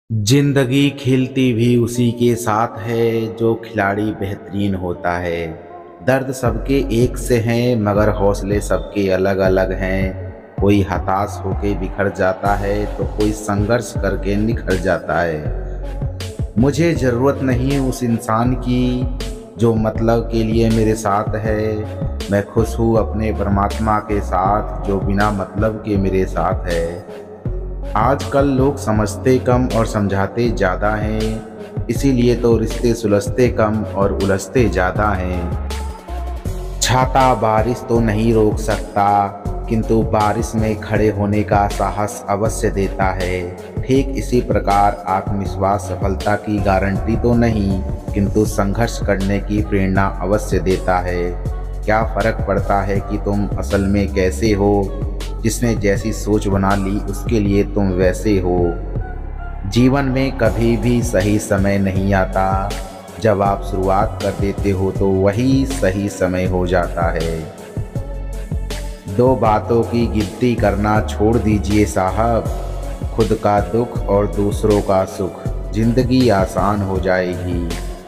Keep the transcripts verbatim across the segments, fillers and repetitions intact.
जिंदगी खिलती भी उसी के साथ है जो खिलाड़ी बेहतरीन होता है। दर्द सबके एक से हैं मगर हौसले सबके अलग अलग हैं। कोई हताश होके बिखर जाता है तो कोई संघर्ष करके निखर जाता है। मुझे ज़रूरत नहीं उस इंसान की जो मतलब के लिए मेरे साथ है। मैं खुश हूँ अपने परमात्मा के साथ जो बिना मतलब के मेरे साथ है। आजकल लोग समझते कम और समझाते ज़्यादा हैं, इसीलिए तो रिश्ते सुलझते कम और उलझते ज़्यादा हैं। छाता बारिश तो नहीं रोक सकता, किंतु बारिश में खड़े होने का साहस अवश्य देता है। ठीक इसी प्रकार आत्मविश्वास सफलता की गारंटी तो नहीं, किंतु संघर्ष करने की प्रेरणा अवश्य देता है। क्या फ़र्क पड़ता है कि तुम असल में कैसे हो, जिसने जैसी सोच बना ली उसके लिए तुम वैसे हो। जीवन में कभी भी सही समय नहीं आता, जब आप शुरुआत कर देते हो तो वही सही समय हो जाता है। दो बातों की गिनती करना छोड़ दीजिए साहब, खुद का दुख और दूसरों का सुख, जिंदगी आसान हो जाएगी।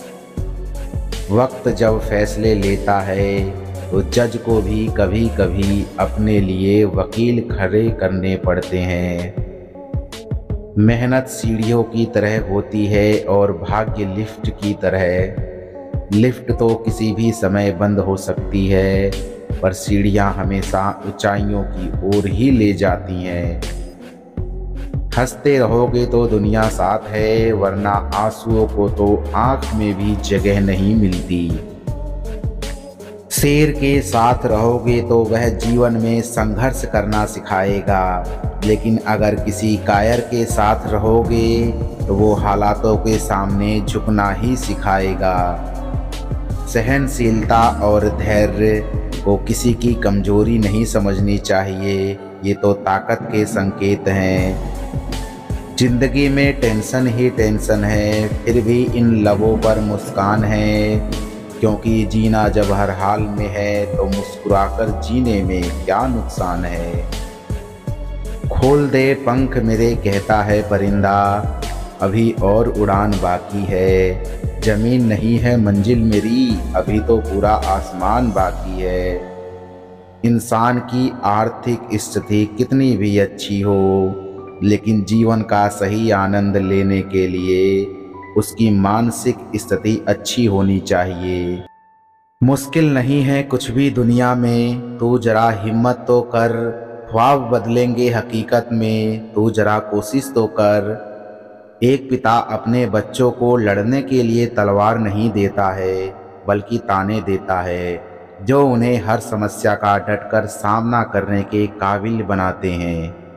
वक्त जब फैसले लेता है तो जज को भी कभी कभी अपने लिए वकील खड़े करने पड़ते हैं। मेहनत सीढ़ियों की तरह होती है और भाग्य लिफ्ट की तरह। लिफ्ट तो किसी भी समय बंद हो सकती है, पर सीढ़ियां हमेशा ऊंचाइयों की ओर ही ले जाती हैं। हंसते रहोगे तो दुनिया साथ है, वरना आंसुओं को तो आंख में भी जगह नहीं मिलती। शेर के साथ रहोगे तो वह जीवन में संघर्ष करना सिखाएगा, लेकिन अगर किसी कायर के साथ रहोगे तो वो हालातों के सामने झुकना ही सिखाएगा। सहनशीलता और धैर्य को किसी की कमजोरी नहीं समझनी चाहिए, ये तो ताकत के संकेत हैं। जिंदगी में टेंशन ही टेंशन है, फिर भी इन लबों पर मुस्कान है, क्योंकि जीना जब हर हाल में है तो मुस्कुराकर जीने में क्या नुकसान है। खोल दे पंख मेरे कहता है परिंदा, अभी और उड़ान बाकी है। जमीन नहीं है मंजिल मेरी, अभी तो पूरा आसमान बाकी है। इंसान की आर्थिक स्थिति कितनी भी अच्छी हो, लेकिन जीवन का सही आनंद लेने के लिए उसकी मानसिक स्थिति अच्छी होनी चाहिए। मुश्किल नहीं है कुछ भी दुनिया में, तू जरा हिम्मत तो कर। ख्वाब बदलेंगे हकीकत में, तू जरा कोशिश तो कर। एक पिता अपने बच्चों को लड़ने के लिए तलवार नहीं देता है, बल्कि ताने देता है, जो उन्हें हर समस्या का डटकर सामना करने के काबिल बनाते हैं।